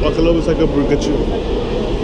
Walk a little bit so I can get you.